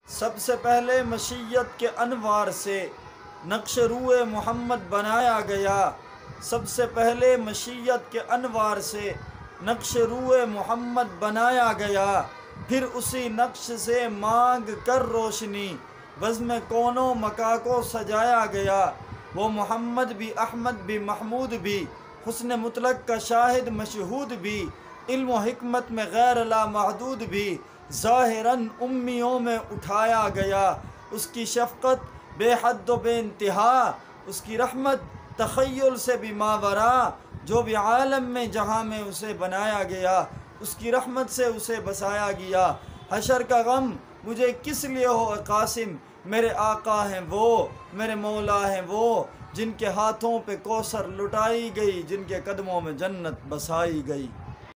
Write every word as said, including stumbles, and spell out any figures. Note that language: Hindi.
सबसे पहले मशीयत के अनवार से नक्श रूए मोहम्मद बनाया गया। सबसे पहले मशीयत के अनवार से नक्श रूए मोहम्मद बनाया गया। फिर उसी नक्श से मांग कर रोशनी बज़्म कौनो मका को सजाया गया। वो मोहम्मद भी, अहमद भी, महमूद भी, हुस्न मुतलक का शाहिद मशहूद भी, इल्म व हिकमत में गैर ला महदूद भी, ज़ाहिरन उम्मियों में उठाया गया। उसकी शफ़क़त बेहद व बेइंतिहा, उसकी रहमत तख़य्युल से भी मावरा। जो भी आलम में जहाँ में उसे बनाया गया, उसकी रहमत से उसे बसाया गया। हशर का गम मुझे किस लिए हो कासिम, मेरे आका हैं वो, मेरे मौला हैं वो, जिनके हाथों पे कौसर लुटाई गई, जिनके कदमों में जन्नत बसाई गई।